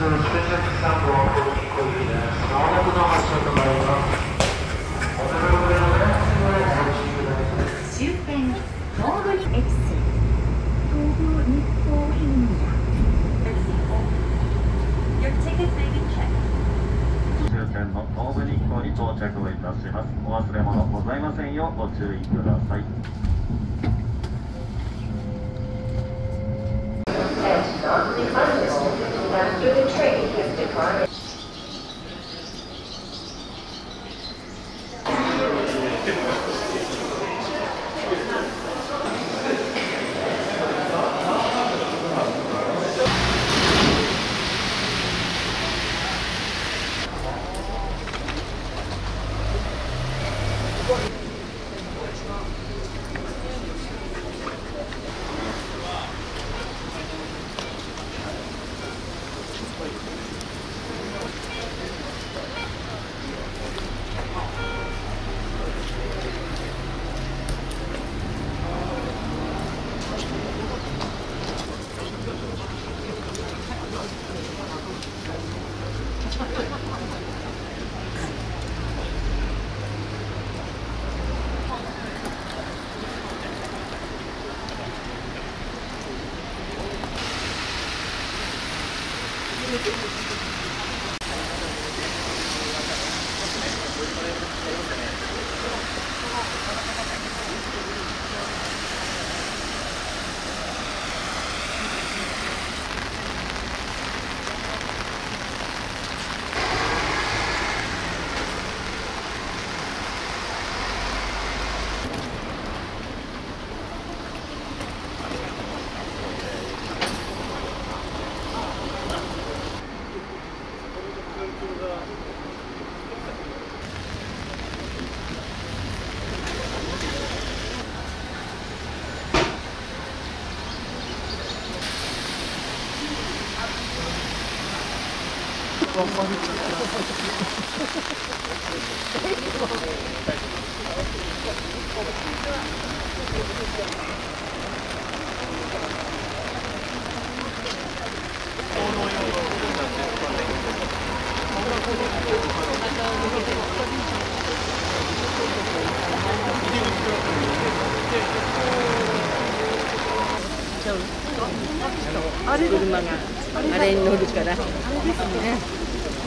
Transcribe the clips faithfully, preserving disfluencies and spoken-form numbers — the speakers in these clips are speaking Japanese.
車があれに乗るから。あれですね。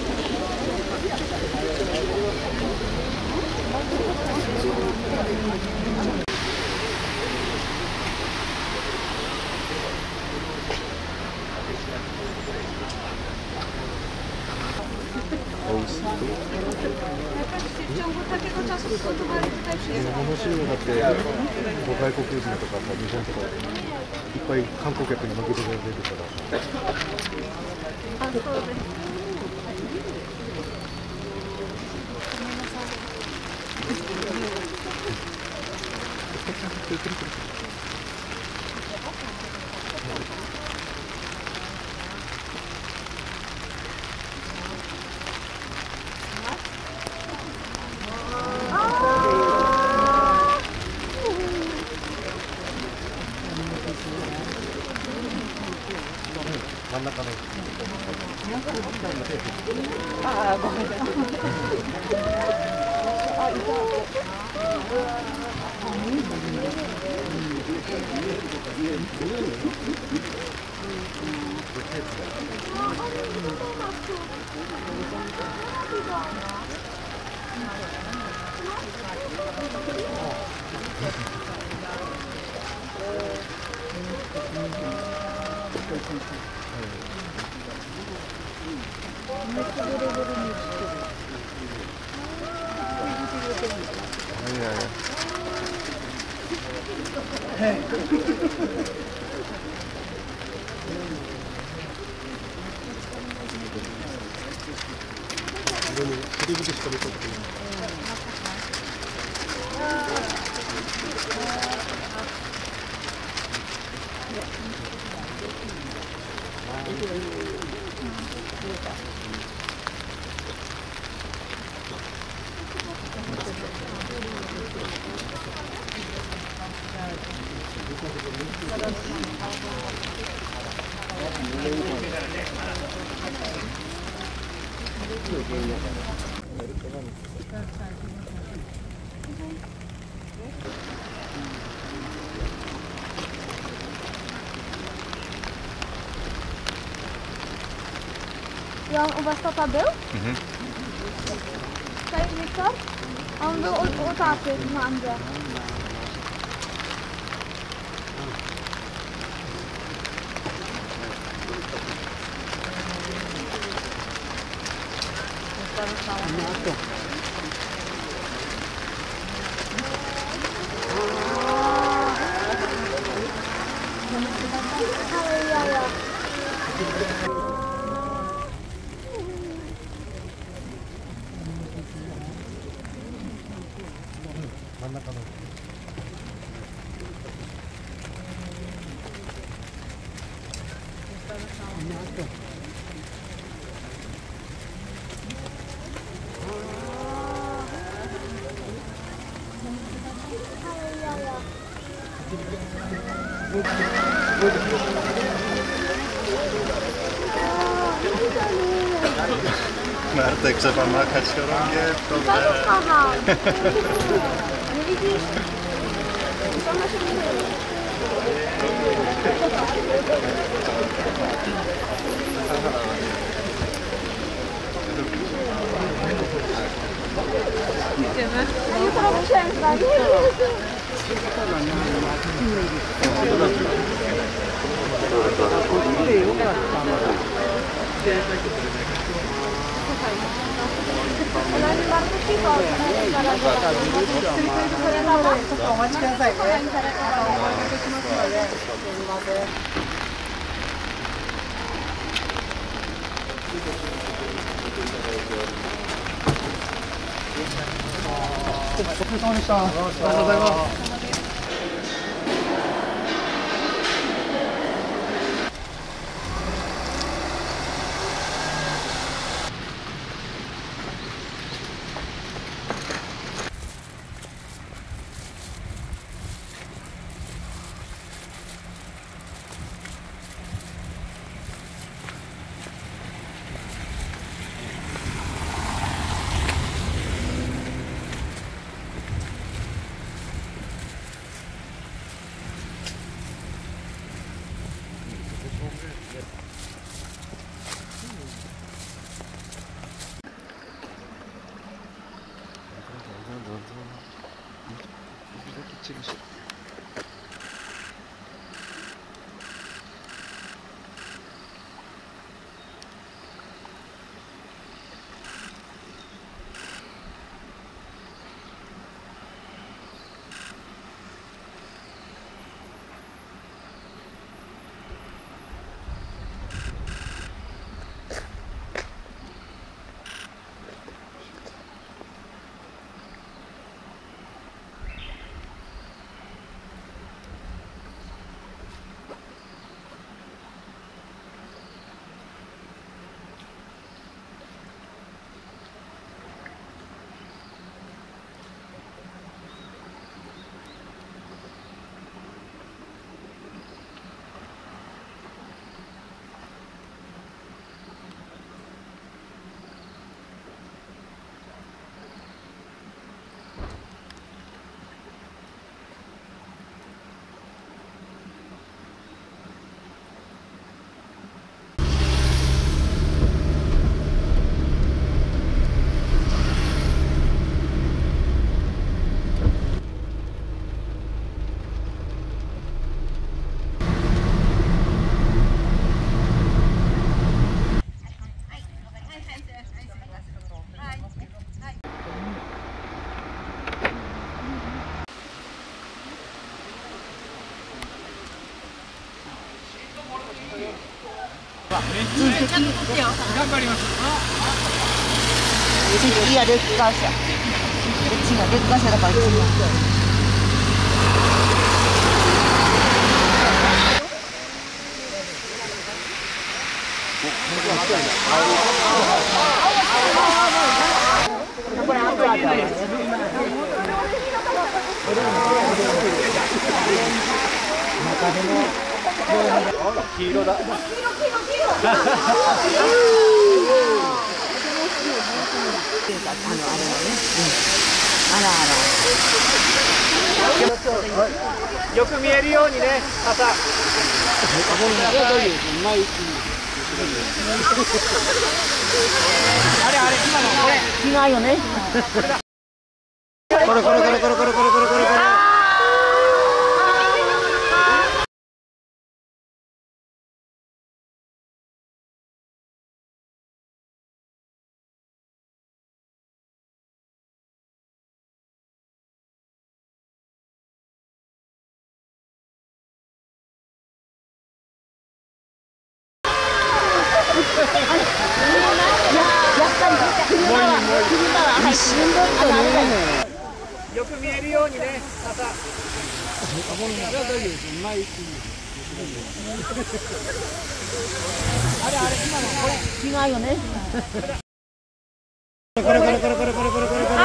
面白いのだって、外国人とか日本とかいっぱい観光客に負けてくれるから。あ、そうです。 真ん中の。 ああ、ごめんなさい。あ、いた。 Jan, u was tata był? Mhm. Cześć, Wiktor? On był u, u taty w Mandzie. Ale jaja. 真ん中の。Martek, trzeba machać chorągiewką. Bardzo macham. Nie widzisz? To na się nie dzieje. Idziemy. Ja nie zrobię księdza, nie? Ona jest bardzo cicho. お待ちくださいね。 お疲れ様でした。ありがとうございます。 いや、レッカー車。こっちがレッカー車だから、こっちが。これ、あとはだ。中でも。 黄色だ。よく見えるようにね、旗。あれあれ、今のこれ。 違うよね。 これこれこれこれこれこれこれこれこれ。よく見えるようにね、旗。あれあれ、今のこれ。 違うよね。 これこれこれこれこれこれこれこれ。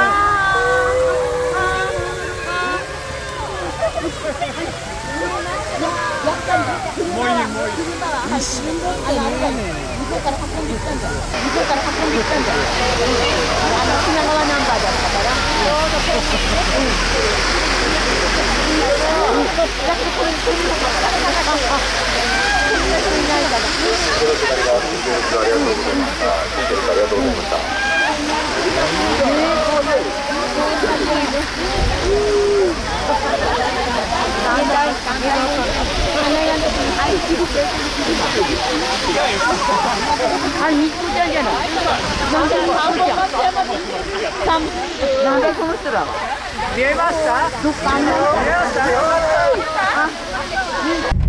もういいもういい。 一瞬だったね。向こうから運んでいったんだ。向こうから運んでいったんだ。あの品川ナンバーだったから。ちょうどこう。だってこれこれのかったから。こんな人いないから。ありがとうございました。ありがとうございました。あれ、みっこちゃんじゃない。なんでこの人じゃん。なんでこの人だ。 見えました？ どっかあんな。 見えました？よかった。